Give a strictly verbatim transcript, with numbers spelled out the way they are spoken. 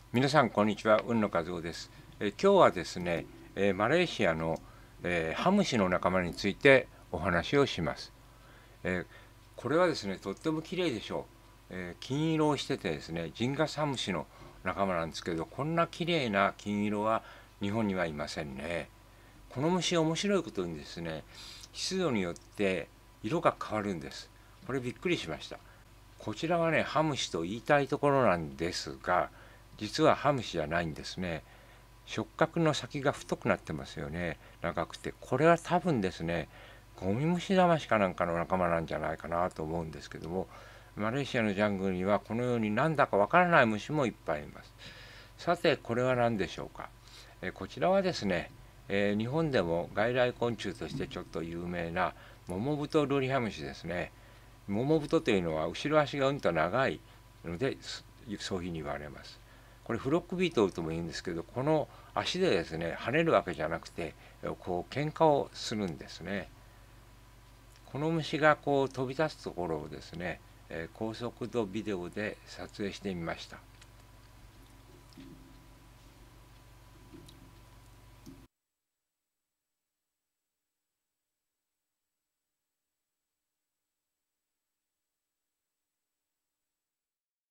皆さんこんにちは、海野和夫です。え今日はですね、えーマレーシアの、えーハムシの仲間についてお話をします。えーこれはですね、とっても綺麗でしょう。えー金色をしててですね、ジンガスハムシの仲間なんですけど、こんな綺麗な金色は日本にはいませんね。この虫面白いことにですね、湿度によって色が変わるんです。これびっくりしました。こちらはね、ハムシと言いたいところなんですが、実はハムシじゃないんですね。触覚の先が太くなってますよね。長くて。これは多分ですね、ゴミムシダマシかなんかの仲間なんじゃないかなと思うんですけども、マレーシアのジャングルにはこのようになんだかわからない虫もいっぱいいます。さて、これは何でしょうか。えこちらはですね、えー日本でも外来昆虫としてちょっと有名なモモブトルリハムシですね。モモブトというのは後ろ足がうんと長いのでそういうふうに言われます。これフロックビートルとも言うんですけど、この足でですね跳ねるわけじゃなくてこう喧嘩をするんですね。この虫がこう飛び立つところをですね、え高速度ビデオで撮影してみました。